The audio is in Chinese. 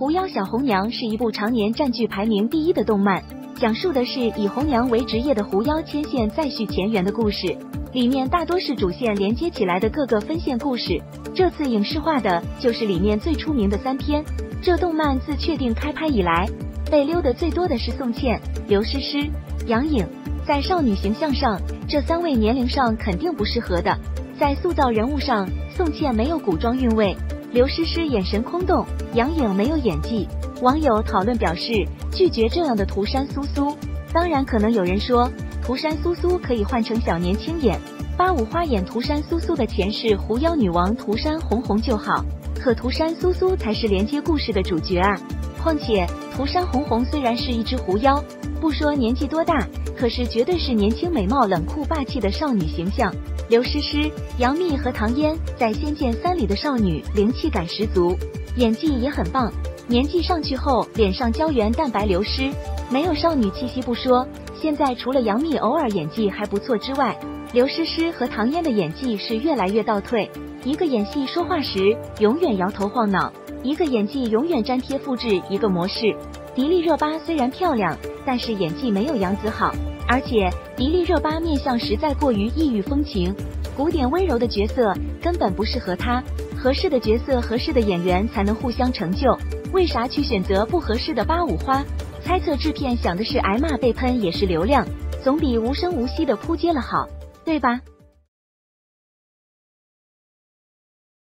狐妖小红娘》是一部常年占据排名第1的动漫，讲述的是以红娘为职业的狐妖牵线再续前缘的故事。里面大多是主线连接起来的各个分线故事，这次影视化的就是里面最出名的3篇。这动漫自确定开拍以来，被溜的最多的是宋茜、刘诗诗、杨颖。在少女形象上，这3位年龄上肯定不适合的。在塑造人物上，宋茜没有古装韵味，刘诗诗眼神空洞，杨颖没有演技。网友讨论表示拒绝这样的涂山苏苏。当然，可能有人说涂山苏苏可以换成小年轻演，八五花演涂山苏苏的前世狐妖女王涂山红红就好。可涂山苏苏才是连接故事的主角啊！况且涂山红红虽然是一只狐妖，不说年纪多大，可是绝对是年轻美貌冷酷霸气的少女形象。刘诗诗、杨幂和唐嫣在《仙剑3》里的少女灵气感十足，演技也很棒。年纪上去后，脸上胶原蛋白流失，没有少女气息不说，现在除了杨幂偶尔演技还不错之外，刘诗诗和唐嫣的演技是越来越倒退。一个演戏说话时永远摇头晃脑，一个演技永远粘贴复制一个模式。迪丽热巴虽然漂亮，但是演技没有杨紫好，而且迪丽热巴面相实在过于异域风情，古典温柔的角色根本不适合她。合适的角色，合适的演员才能互相成就，为啥去选择不合适的八五花？猜测制片想的是挨骂被喷也是流量，总比无声无息的扑街了好，对吧？